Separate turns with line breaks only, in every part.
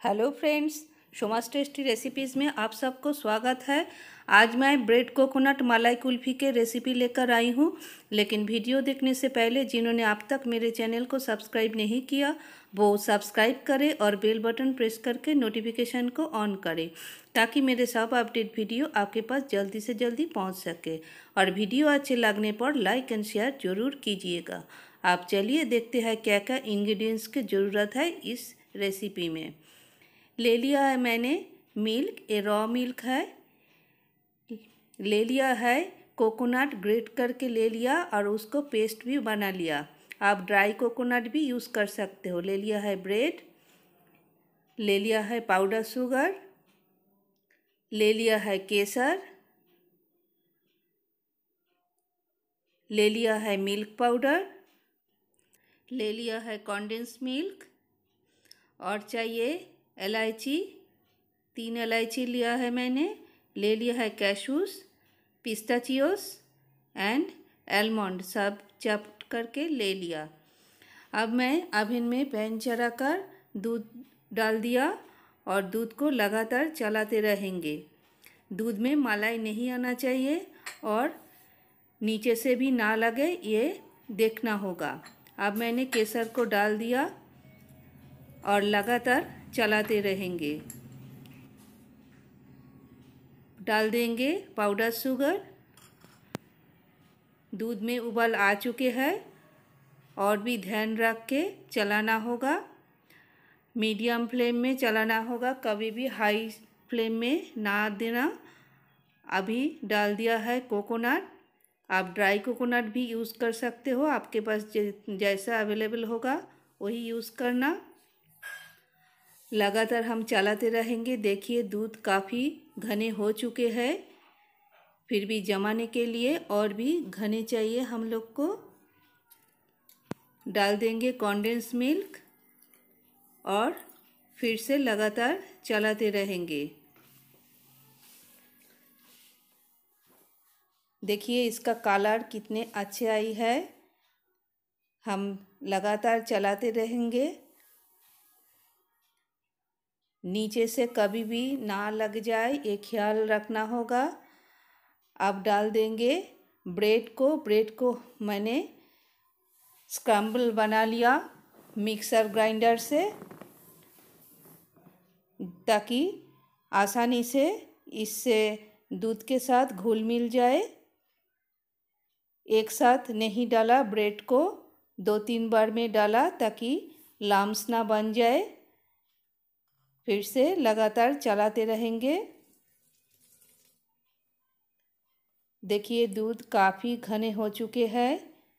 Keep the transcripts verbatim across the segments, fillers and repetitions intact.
Hello friends, Soma's tasty recipes में आप सबको स्वागत है। आज मैं ब्रेड कोकोनट मलाई कुल्फ़ी के रेसिपी लेकर आई हूँ। लेकिन वीडियो देखने से पहले जिन्होंने अब तक मेरे चैनल को सब्सक्राइब नहीं किया वो सब्सक्राइब करें और बेल बटन प्रेस करके नोटिफिकेशन को ऑन करें ताकि मेरे सब अपडेट वीडियो आपके पास जल्दी से जल्दी पहुँच सके। और वीडियो अच्छे लगने पर लाइक एंड शेयर ज़रूर कीजिएगा। आप चलिए देखते हैं क्या क्या इंग्रेडिएंट्स की ज़रूरत है इस रेसिपी में। ले लिया है मैंने मिल्क, ये रॉ मिल्क है। ले लिया है कोकोनट, ग्रेट करके ले लिया और उसको पेस्ट भी बना लिया। आप ड्राई कोकोनट भी यूज़ कर सकते हो। ले लिया है ब्रेड, ले लिया है पाउडर शुगर, ले लिया है केसर, ले लिया है मिल्क पाउडर, ले लिया है कॉन्डेंस मिल्क और चाहिए इलायची, तीन इलायची लिया है मैंने। ले लिया है कैशूज, पिस्ताचियोस एंड आलमंड, सब चॉप करके ले लिया। अब मैं ओवन में पैन चढ़ाकर दूध डाल दिया और दूध को लगातार चलाते रहेंगे। दूध में मलाई नहीं आना चाहिए और नीचे से भी ना लगे, ये देखना होगा। अब मैंने केसर को डाल दिया और लगातार चलाते रहेंगे। डाल देंगे पाउडर शुगर। दूध में उबाल आ चुके हैं और भी ध्यान रख के चलाना होगा। मीडियम फ्लेम में चलाना होगा, कभी भी हाई फ्लेम में ना देना। अभी डाल दिया है कोकोनट। आप ड्राई कोकोनट भी यूज़ कर सकते हो, आपके पास जैसा अवेलेबल होगा वही यूज़ करना। लगातार हम चलाते रहेंगे। देखिए दूध काफ़ी घने हो चुके हैं, फिर भी जमाने के लिए और भी घने चाहिए हम लोग को। डाल देंगे कॉन्डेंस मिल्क और फिर से लगातार चलाते रहेंगे। देखिए इसका कलर कितने अच्छे आई है। हम लगातार चलाते रहेंगे, नीचे से कभी भी ना लग जाए ये ख्याल रखना होगा। अब डाल देंगे ब्रेड को। ब्रेड को मैंने स्क्रम्बल बना लिया मिक्सर ग्राइंडर से, ताकि आसानी से इससे दूध के साथ घुल मिल जाए। एक साथ नहीं डाला ब्रेड को, दो तीन बार में डाला ताकि लम्स ना बन जाए। फिर से लगातार चलाते रहेंगे। देखिए दूध काफ़ी घने हो चुके हैं।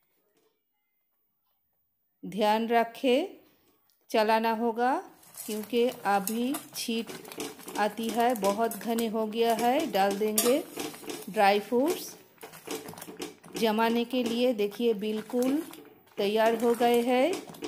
ध्यान रखें, चलाना होगा क्योंकि अभी छींट आती है, बहुत घने हो गया है। डाल देंगे ड्राई फ्रूट्स जमाने के लिए। देखिए बिल्कुल तैयार हो गए हैं।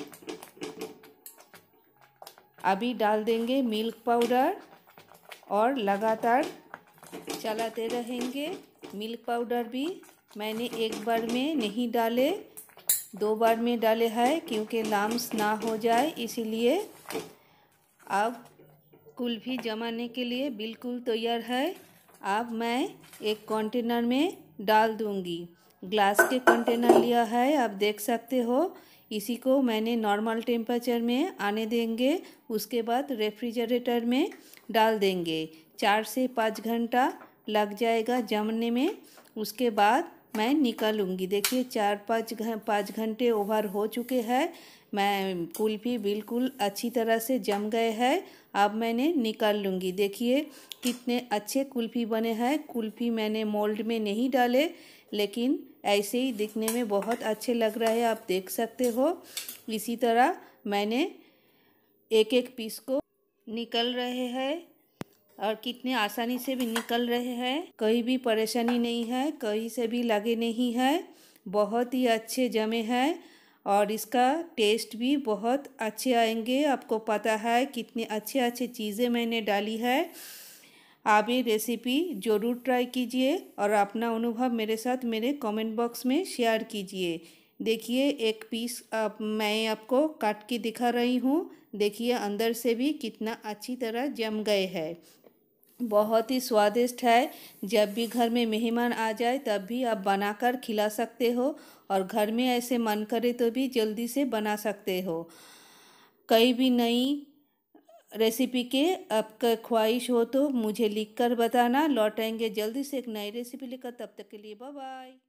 अभी डाल देंगे मिल्क पाउडर और लगातार चलाते रहेंगे। मिल्क पाउडर भी मैंने एक बार में नहीं डाले, दो बार में डाले हैं क्योंकि लम्स ना हो जाए इसीलिए। अब कुल्फ़ी जमाने के लिए बिल्कुल तैयार है। अब मैं एक कंटेनर में डाल दूंगी। ग्लास के कंटेनर लिया है, आप देख सकते हो। इसी को मैंने नॉर्मल टेम्परेचर में आने देंगे, उसके बाद रेफ्रिजरेटर में डाल देंगे। चार से पाँच घंटा लग जाएगा जमने में, उसके बाद मैं निकालूंगी। देखिए चार पाँच घं पाँच घंटे ओवर हो चुके हैं। मैं कुल्फ़ी बिल्कुल अच्छी तरह से जम गए हैं। अब मैंने निकाल लूँगी। देखिए कितने अच्छे कुल्फ़ी बने हैं। कुल्फ़ी मैंने मोल्ड में नहीं डाले, लेकिन ऐसे ही दिखने में बहुत अच्छे लग रहे हैं, आप देख सकते हो। इसी तरह मैंने एक एक पीस को निकल रहे हैं और कितने आसानी से भी निकल रहे हैं। कहीं भी परेशानी नहीं है, कहीं से भी लगे नहीं है। बहुत ही अच्छे जमे हैं और इसका टेस्ट भी बहुत अच्छे आएंगे। आपको पता है कितनी अच्छे अच्छे चीज़ें मैंने डाली है। आप ये रेसिपी ज़रूर ट्राई कीजिए और अपना अनुभव मेरे साथ मेरे कमेंट बॉक्स में शेयर कीजिए। देखिए एक पीस आप मैं आपको काट के दिखा रही हूँ। देखिए अंदर से भी कितना अच्छी तरह जम गए हैं। बहुत ही स्वादिष्ट है। जब भी घर में मेहमान आ जाए तब भी आप बनाकर खिला सकते हो, और घर में ऐसे मन करे तो भी जल्दी से बना सकते हो। कई भी नई रेसिपी के आपका ख्वाहिश हो तो मुझे लिखकर बताना। लौटाएंगे जल्दी से एक नई रेसिपी लेकर, तब तक के लिए बाय बाय।